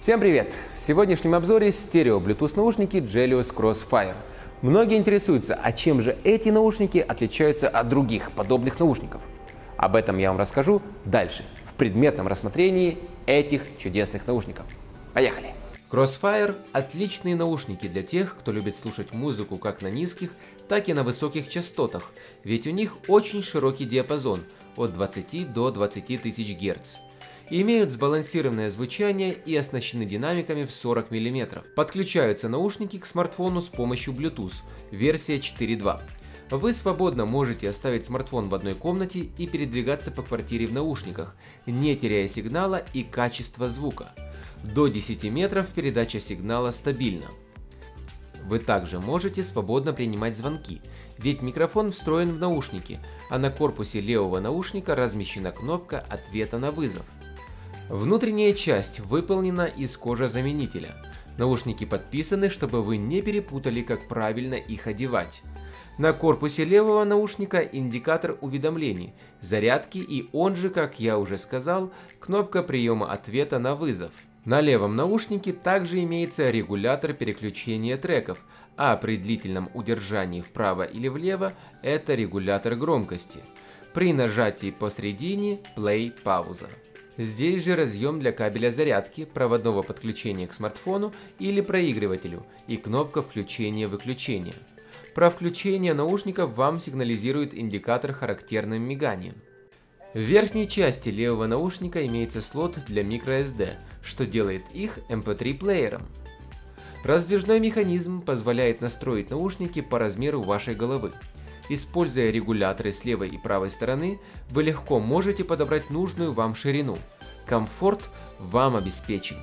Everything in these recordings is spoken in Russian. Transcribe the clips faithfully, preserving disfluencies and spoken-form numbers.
Всем привет! В сегодняшнем обзоре стерео Bluetooth наушники Gelius Crossfire. Многие интересуются, а чем же эти наушники отличаются от других подобных наушников? Об этом я вам расскажу дальше, в предметном рассмотрении этих чудесных наушников. Поехали! Crossfire – отличные наушники для тех, кто любит слушать музыку как на низких, так и на высоких частотах, ведь у них очень широкий диапазон от двадцати до двадцати тысяч герц. Имеют сбалансированное звучание и оснащены динамиками в сорок миллиметров. Подключаются наушники к смартфону с помощью Bluetooth, версия четыре точка два. Вы свободно можете оставить смартфон в одной комнате и передвигаться по квартире в наушниках, не теряя сигнала и качества звука. До десяти метров передача сигнала стабильна. Вы также можете свободно принимать звонки, ведь микрофон встроен в наушники, а на корпусе левого наушника размещена кнопка ответа на вызов. Внутренняя часть выполнена из кожзаменителя. Наушники подписаны, чтобы вы не перепутали, как правильно их одевать. На корпусе левого наушника индикатор уведомлений, зарядки и он же, как я уже сказал, кнопка приема ответа на вызов. На левом наушнике также имеется регулятор переключения треков, а при длительном удержании вправо или влево это регулятор громкости. При нажатии посредине play пауза. Здесь же разъем для кабеля зарядки, проводного подключения к смартфону или проигрывателю и кнопка включения-выключения. Про включение наушников вам сигнализирует индикатор характерным миганием. В верхней части левого наушника имеется слот для microSD, что делает их эм пэ три плеером. Раздвижной механизм позволяет настроить наушники по размеру вашей головы. Используя регуляторы с левой и правой стороны, вы легко можете подобрать нужную вам ширину. Комфорт вам обеспечен.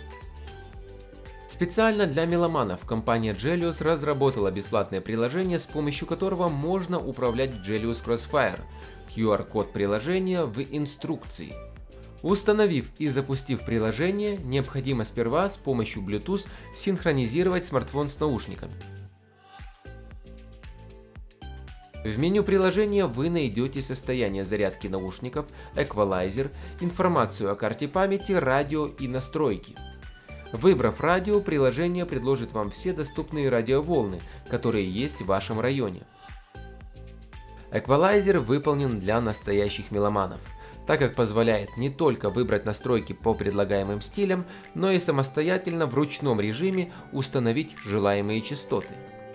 Специально для меломанов компания Gelius разработала бесплатное приложение, с помощью которого можно управлять Gelius Crossfire. ку ар-код приложения в инструкции. Установив и запустив приложение, необходимо сперва с помощью Bluetooth синхронизировать смартфон с наушниками. В меню приложения вы найдете состояние зарядки наушников, эквалайзер, информацию о карте памяти, радио и настройки. Выбрав радио, приложение предложит вам все доступные радиоволны, которые есть в вашем районе. Эквалайзер выполнен для настоящих меломанов, так как позволяет не только выбрать настройки по предлагаемым стилям, но и самостоятельно в ручном режиме установить желаемые частоты.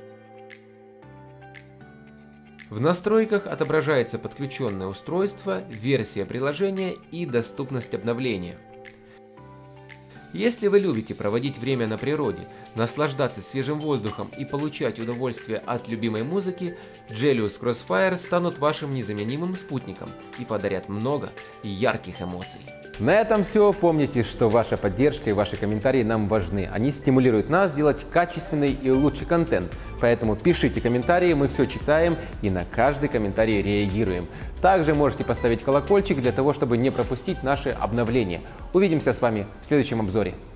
В настройках отображается подключенное устройство, версия приложения и доступность обновления. Если вы любите проводить время на природе, наслаждаться свежим воздухом и получать удовольствие от любимой музыки, Gelius Crossfire станут вашим незаменимым спутником и подарят много ярких эмоций. На этом все. Помните, что ваша поддержка и ваши комментарии нам важны. Они стимулируют нас делать качественный и лучший контент. Поэтому пишите комментарии, мы все читаем и на каждый комментарий реагируем. Также можете поставить колокольчик для того, чтобы не пропустить наши обновления. Увидимся с вами в следующем обзоре.